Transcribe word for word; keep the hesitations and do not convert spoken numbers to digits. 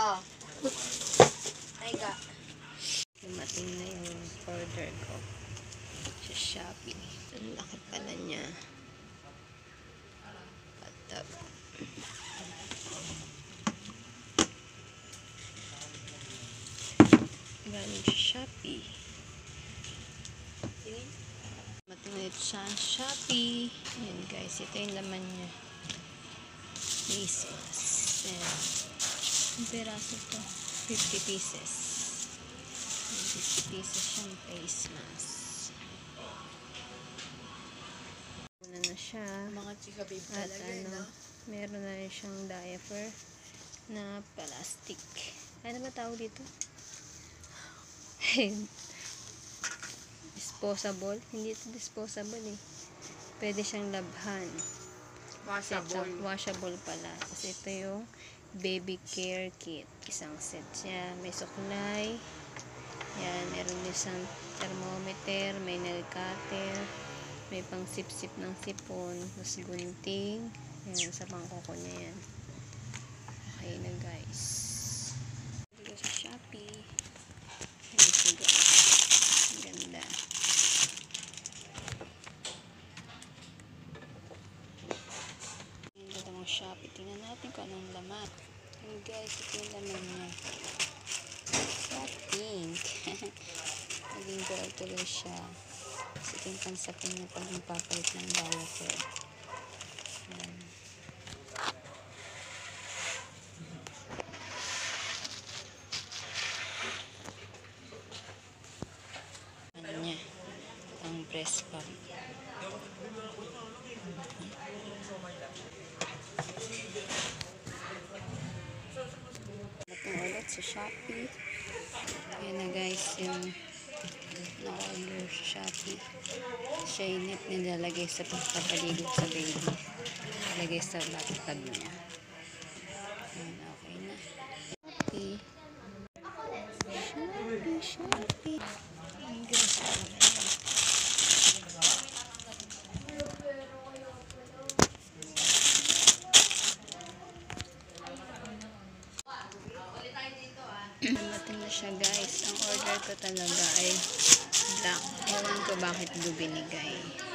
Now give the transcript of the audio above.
Oo. Ay ka. Dumating na yung order ko sa Shopee. Ang laki pala niya. Patap. Galing sa Shopee. Dumating na ito sa Shopee. Ayan guys, ito yung laman niya. Face mask. Ayan. Ang peraso to. fifty pieces. fifty pieces siyang face mask. Una na siya. Mga chika babe At talaga, ano, no? meron na rin siyang diaper na plastic. Ano ba tawag dito? Disposable? Hindi ito disposable eh. Pwede siyang labhan. Washable. Ito, washable pala. Kasi ito yung baby care kit. Isang set siya. May suklay. Yan, meron din isang thermometer, may nail cutter, may pang sip-sip ng sipon, tapos gunting. Yan, sa pangkoko niya yan. Okay na guys. Dito sa Shopee. Yan siya guys. Ang ganda. Ang ganda ng Shopee. Tingnan natin kung anong laman. Yan guys, ito yung laman niya. Pink. Naging girl tuloy siya. Kasi ito yung pansapin niya pag magpapalit ng diaper. Ayan. Ano niya? Ang breast pump. Batong ulit sa Shopee. Ayan na guys, yung na-order sa Shopee. Siya yung net nilalagay sa pagpapaligo sa baby. Nilalagay sa bathtub niya. Ayan, okay na. Shopee. Shopee, Shopee. Ang guys, dumating na siya guys. Ang order ko talaga ay black. Ewan ko bakit do binigay.